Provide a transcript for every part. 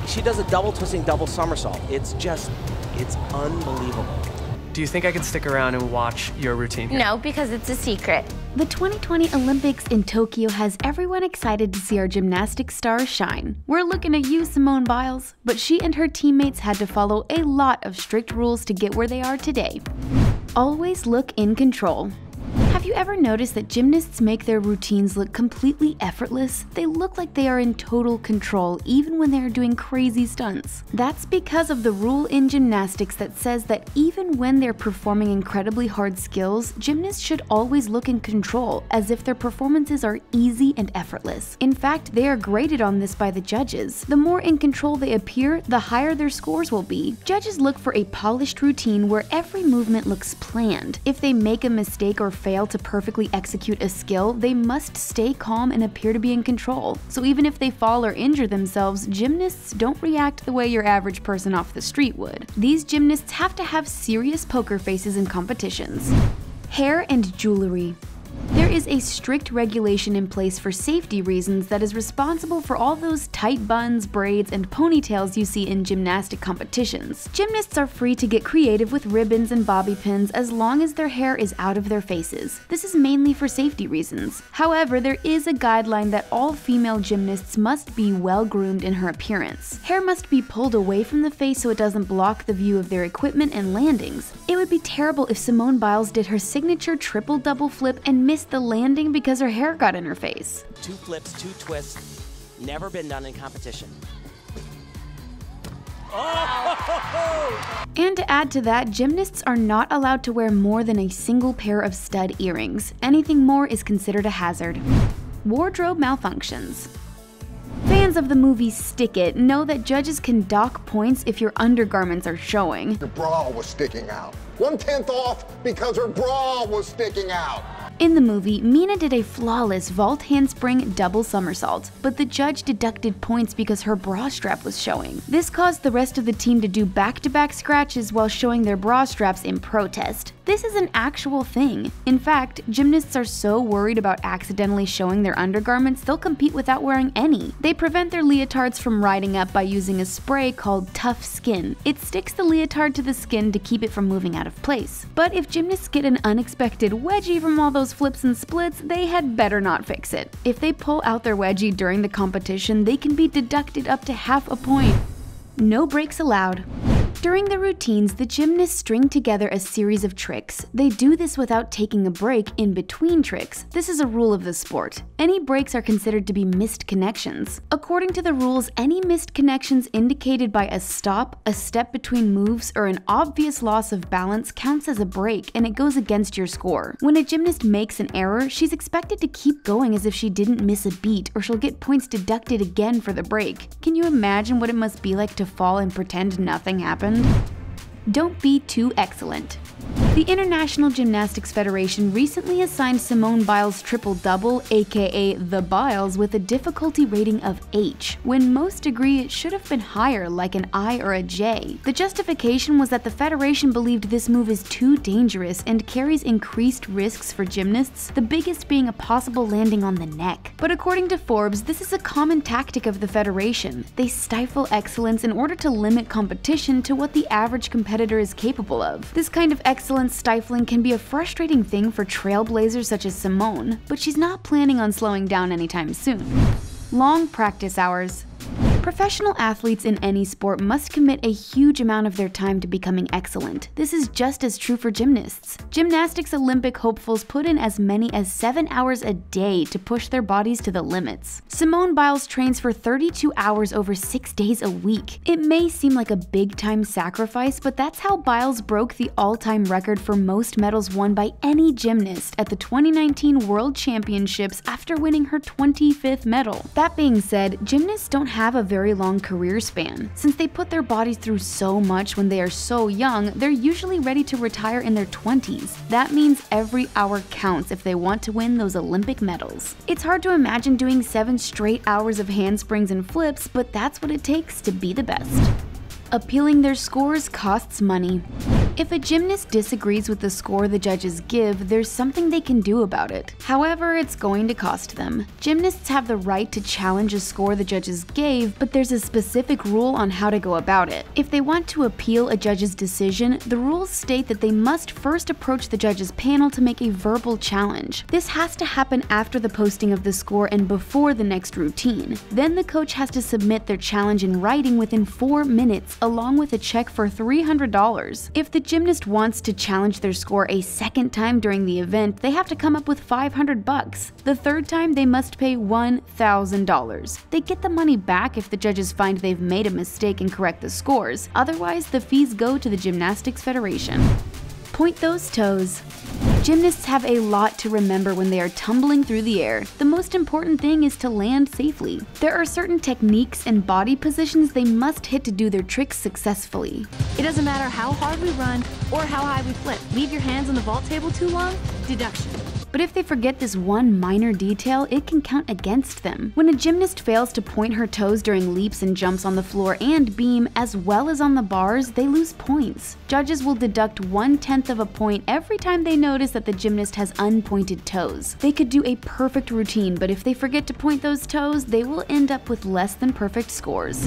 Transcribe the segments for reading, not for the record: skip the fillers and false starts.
she does a double twisting, double somersault. It's unbelievable. Do you think I could stick around and watch your routine here? No, because it's a secret. The 2020 Olympics in Tokyo has everyone excited to see our gymnastics stars shine. We're looking at you, Simone Biles, but she and her teammates had to follow a lot of strict rules to get where they are today. Always look in control. Have you ever noticed that gymnasts make their routines look completely effortless? They look like they are in total control even when they are doing crazy stunts. That's because of the rule in gymnastics that says that even when they're performing incredibly hard skills, gymnasts should always look in control, as if their performances are easy and effortless. In fact, they are graded on this by the judges. The more in control they appear, the higher their scores will be. Judges look for a polished routine where every movement looks planned. If they make a mistake or fail to perfectly execute a skill, they must stay calm and appear to be in control. So even if they fall or injure themselves, gymnasts don't react the way your average person off the street would. These gymnasts have to have serious poker faces in competitions. Hair and jewelry. There is a strict regulation in place for safety reasons that is responsible for all those tight buns, braids, and ponytails you see in gymnastic competitions. Gymnasts are free to get creative with ribbons and bobby pins as long as their hair is out of their faces. This is mainly for safety reasons. However, there is a guideline that all female gymnasts must be well groomed in her appearance. Hair must be pulled away from the face so it doesn't block the view of their equipment and landings. It would be terrible if Simone Biles did her signature triple double flip and missed the landing because her hair got in her face. 2 flips, 2 twists, never been done in competition. Oh! And to add to that, gymnasts are not allowed to wear more than a single pair of stud earrings. Anything more is considered a hazard. Wardrobe malfunctions. Fans of the movie Stick It know that judges can dock points if your undergarments are showing. Your bra was sticking out. 1/10 off because her bra was sticking out. In the movie, Mina did a flawless vault handspring double somersault, but the judge deducted points because her bra strap was showing. This caused the rest of the team to do back-to-back scratches while showing their bra straps in protest. This is an actual thing. In fact, gymnasts are so worried about accidentally showing their undergarments, they'll compete without wearing any. They prevent their leotards from riding up by using a spray called Tough Skin. It sticks the leotard to the skin to keep it from moving out of place. But if gymnasts get an unexpected wedgie from all those flips and splits, they had better not fix it. If they pull out their wedgie during the competition, they can be deducted up to half a point. No breaks allowed. During the routines, the gymnasts string together a series of tricks. They do this without taking a break in between tricks. This is a rule of the sport. Any breaks are considered to be missed connections. According to the rules, any missed connections indicated by a stop, a step between moves, or an obvious loss of balance counts as a break, and it goes against your score. When a gymnast makes an error, she's expected to keep going as if she didn't miss a beat, or she'll get points deducted again for the break. Can you imagine what it must be like to fall and pretend nothing happened? Don't be too excellent. The International Gymnastics Federation recently assigned Simone Biles' triple-double, aka the Biles, with a difficulty rating of H, when most agree it should have been higher, like an I or a J. The justification was that the Federation believed this move is too dangerous and carries increased risks for gymnasts, the biggest being a possible landing on the neck. But according to Forbes, this is a common tactic of the Federation. They stifle excellence in order to limit competition to what the average competitor is capable of. This kind of excellence stifling can be a frustrating thing for trailblazers such as Simone, but she's not planning on slowing down anytime soon. Long practice hours. Professional athletes in any sport must commit a huge amount of their time to becoming excellent. This is just as true for gymnasts. Gymnastics Olympic hopefuls put in as many as 7 hours a day to push their bodies to the limits. Simone Biles trains for 32 hours over 6 days a week. It may seem like a big-time sacrifice, but that's how Biles broke the all-time record for most medals won by any gymnast at the 2019 World Championships after winning her 25th medal. That being said, gymnasts don't have a very long career span. Since they put their bodies through so much when they are so young, they're usually ready to retire in their 20s. That means every hour counts if they want to win those Olympic medals. It's hard to imagine doing 7 straight hours of handsprings and flips, but that's what it takes to be the best. Appealing their scores costs money. If a gymnast disagrees with the score the judges give, there's something they can do about it. However, it's going to cost them. Gymnasts have the right to challenge a score the judges gave, but there's a specific rule on how to go about it. If they want to appeal a judge's decision, the rules state that they must first approach the judge's panel to make a verbal challenge. This has to happen after the posting of the score and before the next routine. Then the coach has to submit their challenge in writing within 4 minutes, along with a check for $300. If the gymnast wants to challenge their score a second time during the event, they have to come up with $500. The third time, they must pay $1,000. They get the money back if the judges find they've made a mistake and correct the scores. Otherwise, the fees go to the Gymnastics Federation. Point those toes. Gymnasts have a lot to remember when they are tumbling through the air. The most important thing is to land safely. There are certain techniques and body positions they must hit to do their tricks successfully. It doesn't matter how hard we run or how high we flip. Leave your hands on the vault table too long, deduction. But if they forget this one minor detail, it can count against them. When a gymnast fails to point her toes during leaps and jumps on the floor and beam, as well as on the bars, they lose points. Judges will deduct 1/10 of a point every time they notice that the gymnast has unpointed toes. They could do a perfect routine, but if they forget to point those toes, they will end up with less than perfect scores.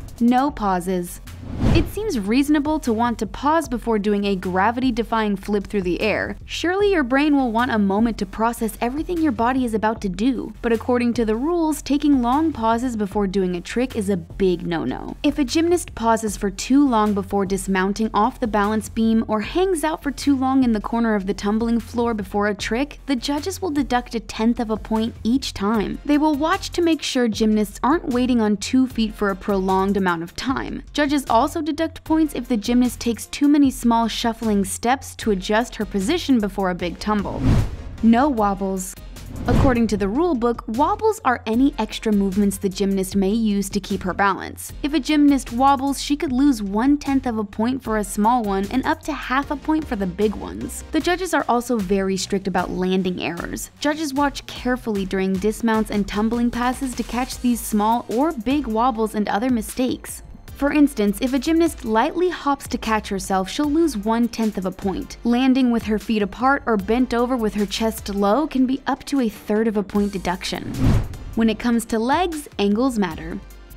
No pauses. It seems reasonable to want to pause before doing a gravity-defying flip through the air. Surely your brain will want a moment to process everything your body is about to do. But according to the rules, taking long pauses before doing a trick is a big no-no. If a gymnast pauses for too long before dismounting off the balance beam or hangs out for too long in the corner of the tumbling floor before a trick, the judges will deduct 1/10 of a point each time. They will watch to make sure gymnasts aren't waiting on 2 feet for a prolonged amount of time. Judges also deduct points if the gymnast takes too many small shuffling steps to adjust her position before a big tumble. No wobbles. According to the rulebook, wobbles are any extra movements the gymnast may use to keep her balance. If a gymnast wobbles, she could lose 1/10 of a point for a small one and up to half a point for the big ones. The judges are also very strict about landing errors. Judges watch carefully during dismounts and tumbling passes to catch these small or big wobbles and other mistakes. For instance, if a gymnast lightly hops to catch herself, she'll lose 1/10 of a point. Landing with her feet apart or bent over with her chest low can be up to 1/3 of a point deduction. When it comes to legs, angles matter.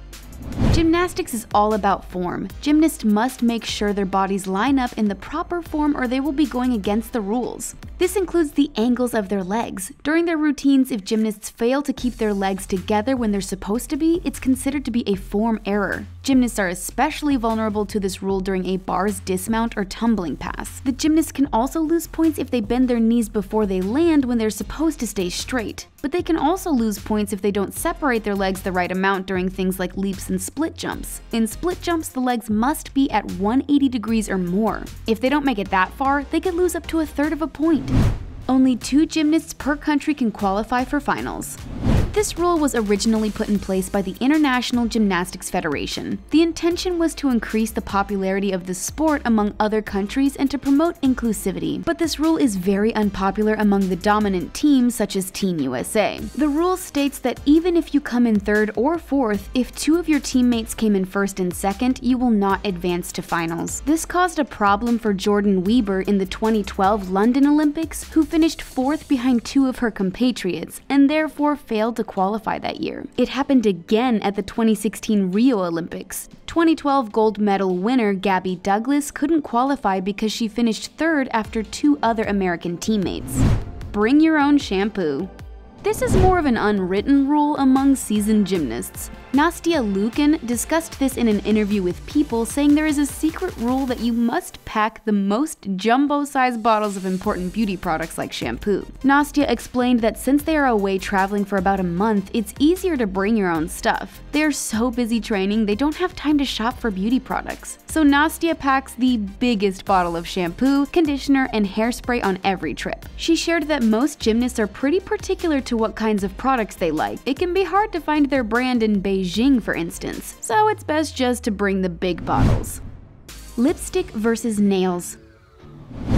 Gymnastics is all about form. Gymnasts must make sure their bodies line up in the proper form or they will be going against the rules. This includes the angles of their legs. During their routines, if gymnasts fail to keep their legs together when they're supposed to be, it's considered to be a form error. Gymnasts are especially vulnerable to this rule during a bars dismount or tumbling pass. The gymnasts can also lose points if they bend their knees before they land when they're supposed to stay straight. But they can also lose points if they don't separate their legs the right amount during things like leaps and split jumps. In split jumps, the legs must be at 180 degrees or more. If they don't make it that far, they could lose up to 1/3 of a point. Only 2 gymnasts per country can qualify for finals. This rule was originally put in place by the International Gymnastics Federation. The intention was to increase the popularity of the sport among other countries and to promote inclusivity, but this rule is very unpopular among the dominant teams such as Team USA. The rule states that even if you come in 3rd or 4th, if 2 of your teammates came in 1st and 2nd, you will not advance to finals. This caused a problem for Jordan Weber in the 2012 London Olympics, who finished 4th behind 2 of her compatriots and therefore failed to qualify that year. It happened again at the 2016 Rio Olympics. 2012 gold medal winner Gabby Douglas couldn't qualify because she finished 3rd after 2 other American teammates. Bring your own shampoo. This is more of an unwritten rule among seasoned gymnasts. Nastia Liukin discussed this in an interview with People, saying there is a secret rule that you must pack the most jumbo-sized bottles of important beauty products like shampoo. Nastia explained that since they are away traveling for about a month, it's easier to bring your own stuff. They are so busy training, they don't have time to shop for beauty products. So Nastia packs the biggest bottle of shampoo, conditioner, and hairspray on every trip. She shared that most gymnasts are pretty particular to what kinds of products they like. It can be hard to find their brand in Beijing, for instance, so it's best just to bring the big bottles. Lipstick versus nails.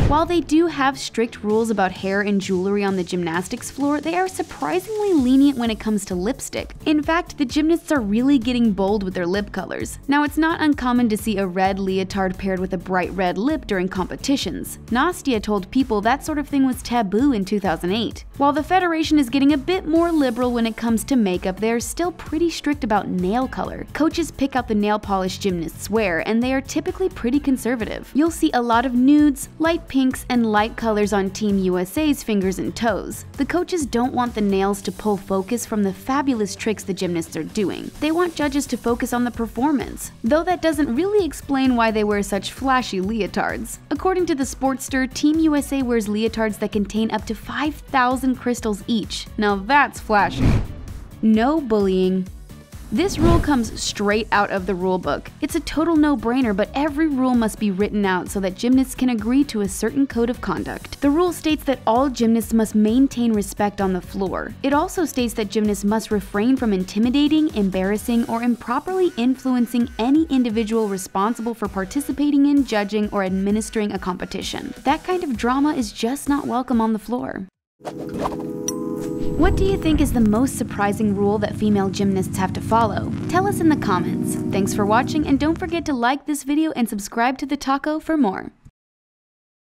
While they do have strict rules about hair and jewelry on the gymnastics floor, they are surprisingly lenient when it comes to lipstick. In fact, the gymnasts are really getting bold with their lip colors. Now, it's not uncommon to see a red leotard paired with a bright red lip during competitions. Nastia told People that sort of thing was taboo in 2008. While the Federation is getting a bit more liberal when it comes to makeup, they're still pretty strict about nail color. Coaches pick out the nail polish gymnasts wear, and they are typically pretty conservative. You'll see a lot of nudes, light pinks, and light colors on Team USA's fingers and toes. The coaches don't want the nails to pull focus from the fabulous tricks the gymnasts are doing. They want judges to focus on the performance, though that doesn't really explain why they wear such flashy leotards. According to the Sportster, Team USA wears leotards that contain up to 5,000 crystals each. Now that's flashy. No bullying. This rule comes straight out of the rule book. It's a total no-brainer, but every rule must be written out so that gymnasts can agree to a certain code of conduct. The rule states that all gymnasts must maintain respect on the floor. It also states that gymnasts must refrain from intimidating, embarrassing, or improperly influencing any individual responsible for participating in, judging, or administering a competition. That kind of drama is just not welcome on the floor. What do you think is the most surprising rule that female gymnasts have to follow? Tell us in the comments. Thanks for watching, and don't forget to like this video and subscribe to The Taco for more.